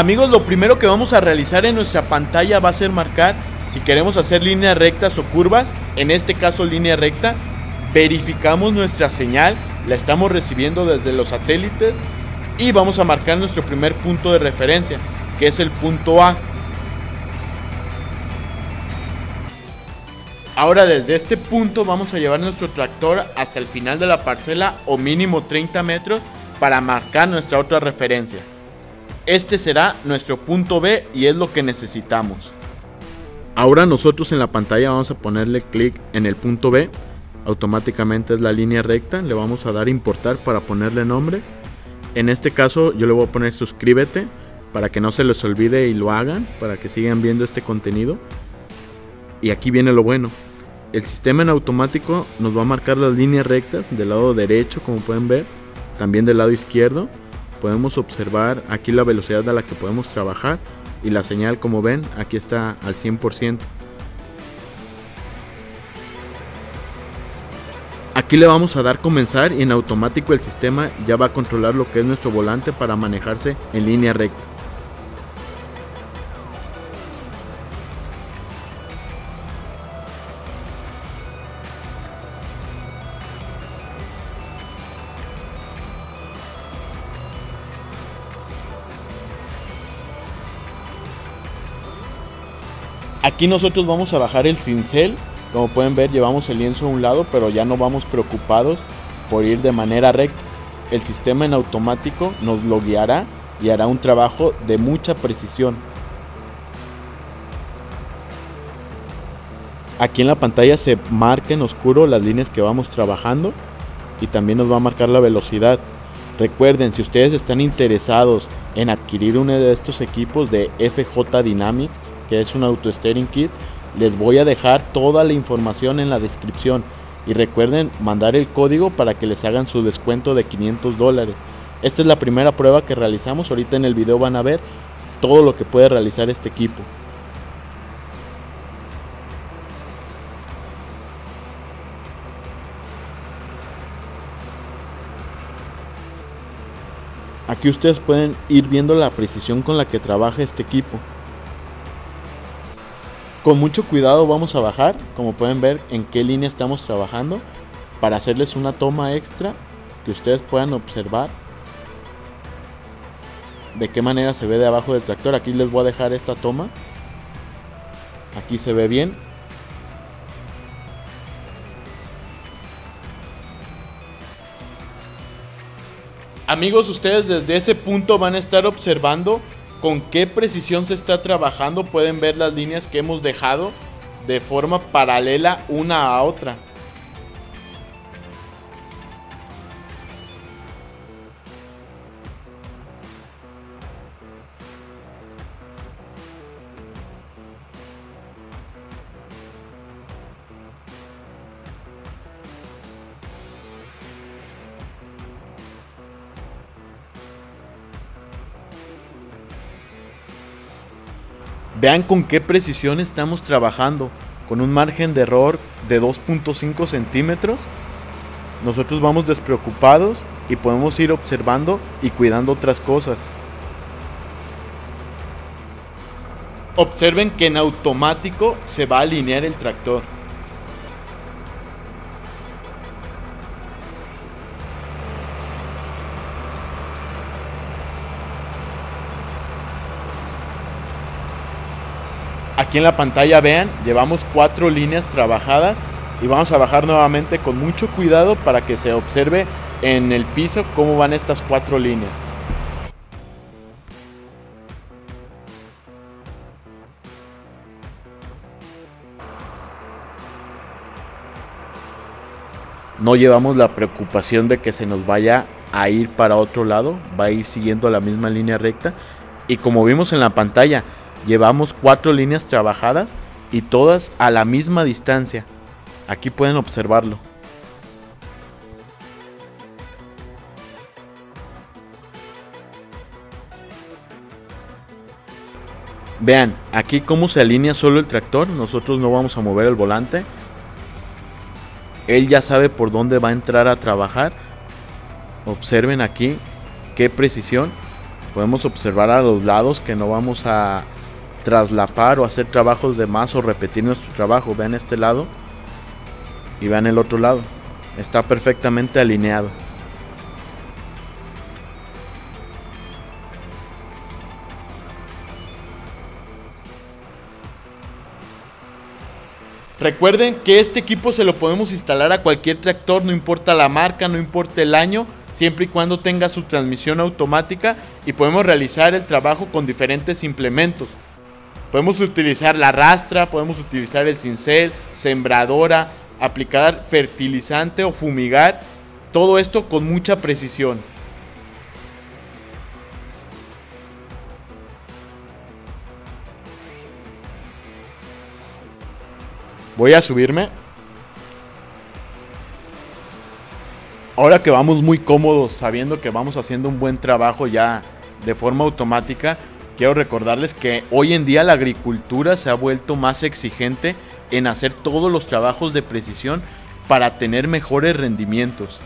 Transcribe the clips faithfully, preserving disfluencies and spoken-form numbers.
Amigos, lo primero que vamos a realizar en nuestra pantalla va a ser marcar si queremos hacer líneas rectas o curvas. En este caso línea recta. Verificamos nuestra señal, la estamos recibiendo desde los satélites y vamos a marcar nuestro primer punto de referencia, que es el punto A. Ahora desde este punto vamos a llevar nuestro tractor hasta el final de la parcela o mínimo treinta metros para marcar nuestra otra referencia. Este será nuestro punto B y es lo que necesitamos. Ahora nosotros en la pantalla vamos a ponerle clic en el punto B. Automáticamente es la línea recta. Le vamos a dar importar para ponerle nombre. En este caso yo le voy a poner suscríbete para que no se les olvide y lo hagan, para que sigan viendo este contenido. Y aquí viene lo bueno. El sistema en automático nos va a marcar las líneas rectas del lado derecho, como pueden ver, también del lado izquierdo. Podemos observar aquí la velocidad a la que podemos trabajar y la señal, como ven, aquí está al cien por ciento. Aquí le vamos a dar comenzar y en automático el sistema ya va a controlar lo que es nuestro volante para manejarse en línea recta. Aquí nosotros vamos a bajar el cincel. Como pueden ver, llevamos el lienzo a un lado, pero ya no vamos preocupados por ir de manera recta. El sistema en automático nos lo guiará y hará un trabajo de mucha precisión. Aquí en la pantalla se marca en oscuro las líneas que vamos trabajando y también nos va a marcar la velocidad. Recuerden, si ustedes están interesados en adquirir uno de estos equipos de F J Dynamics, que es un auto steering kit, les voy a dejar toda la información en la descripción y recuerden mandar el código para que les hagan su descuento de quinientos dólares. Esta es la primera prueba que realizamos. Ahorita en el video van a ver todo lo que puede realizar este equipo. Aquí ustedes pueden ir viendo la precisión con la que trabaja este equipo. Con mucho cuidado vamos a bajar, como pueden ver en qué línea estamos trabajando, para hacerles una toma extra que ustedes puedan observar de qué manera se ve de abajo del tractor. Aquí les voy a dejar esta toma. Aquí se ve bien. Amigos, ustedes desde ese punto van a estar observando con qué precisión se está trabajando. Pueden ver las líneas que hemos dejado de forma paralela una a otra. Vean con qué precisión estamos trabajando, con un margen de error de dos punto cinco centímetros. Nosotros vamos despreocupados y podemos ir observando y cuidando otras cosas. Observen que en automático se va a alinear el tractor. Aquí en la pantalla vean, llevamos cuatro líneas trabajadas y vamos a bajar nuevamente con mucho cuidado para que se observe en el piso cómo van estas cuatro líneas. No llevamos la preocupación de que se nos vaya a ir para otro lado, va a ir siguiendo la misma línea recta. Y como vimos en la pantalla, llevamos cuatro líneas trabajadas y todas a la misma distancia. Aquí pueden observarlo. Vean, aquí cómo se alinea solo el tractor. Nosotros no vamos a mover el volante. Él ya sabe por dónde va a entrar a trabajar. Observen aquí qué precisión. Podemos observar a los lados que no vamos a traslapar o hacer trabajos de más o repetir nuestro trabajo. Vean este lado y vean el otro lado. Está perfectamente alineado. Recuerden que este equipo se lo podemos instalar a cualquier tractor, no importa la marca, no importa el año, siempre y cuando tenga su transmisión automática, y podemos realizar el trabajo con diferentes implementos. Podemos utilizar la rastra, podemos utilizar el cincel, sembradora, aplicar fertilizante o fumigar, todo esto con mucha precisión. Voy a subirme. Ahora que vamos muy cómodos, sabiendo que vamos haciendo un buen trabajo ya de forma automática, quiero recordarles que hoy en día la agricultura se ha vuelto más exigente en hacer todos los trabajos de precisión para tener mejores rendimientos.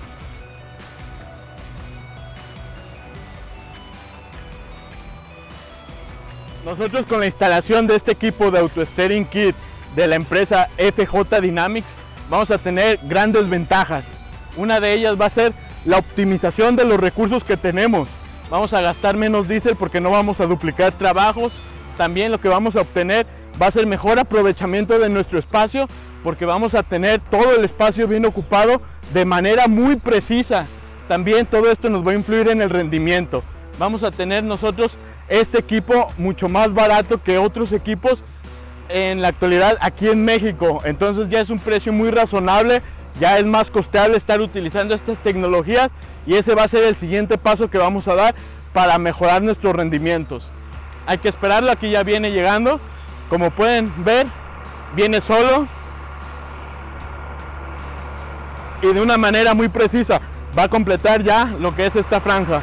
Nosotros, con la instalación de este equipo de Auto Steering Kit de la empresa F J Dynamics, vamos a tener grandes ventajas. Una de ellas va a ser la optimización de los recursos que tenemos. Vamos a gastar menos diésel porque no vamos a duplicar trabajos. También lo que vamos a obtener va a ser mejor aprovechamiento de nuestro espacio, porque vamos a tener todo el espacio bien ocupado de manera muy precisa. También todo esto nos va a influir en el rendimiento. Vamos a tener nosotros este equipo mucho más barato que otros equipos en la actualidad aquí en México. Entonces ya es un precio muy razonable, ya es más costeable estar utilizando estas tecnologías, y ese va a ser el siguiente paso que vamos a dar para mejorar nuestros rendimientos. Hay que esperarlo, aquí ya viene llegando. Como pueden ver, viene solo y de una manera muy precisa. Va a completar ya lo que es esta franja.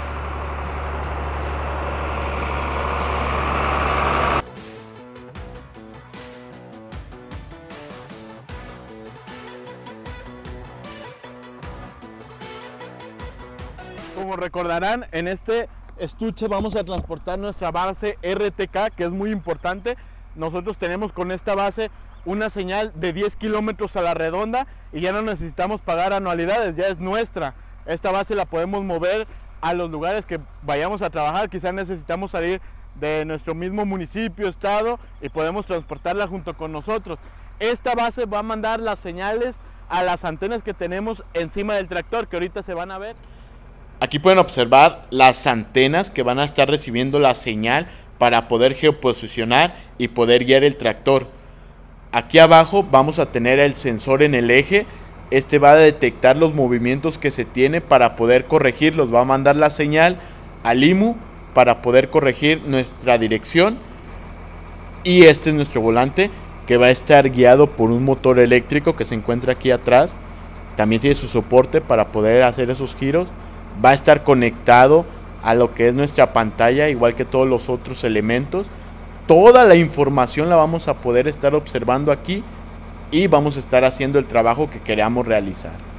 Como recordarán, en este estuche vamos a transportar nuestra base R T K, que es muy importante. Nosotros tenemos con esta base una señal de diez kilómetros a la redonda y ya no necesitamos pagar anualidades, ya es nuestra. Esta base la podemos mover a los lugares que vayamos a trabajar. Quizás necesitamos salir de nuestro mismo municipio, estado, y podemos transportarla junto con nosotros. Esta base va a mandar las señales a las antenas que tenemos encima del tractor, que ahorita se van a ver. Aquí pueden observar las antenas que van a estar recibiendo la señal para poder geoposicionar y poder guiar el tractor. Aquí abajo vamos a tener el sensor en el eje. Este va a detectar los movimientos que se tiene para poder corregirlos. Va a mandar la señal al I M U para poder corregir nuestra dirección. Y este es nuestro volante, que va a estar guiado por un motor eléctrico que se encuentra aquí atrás. También tiene su soporte para poder hacer esos giros. Va a estar conectado a lo que es nuestra pantalla, igual que todos los otros elementos. Toda la información la vamos a poder estar observando aquí y vamos a estar haciendo el trabajo que queramos realizar.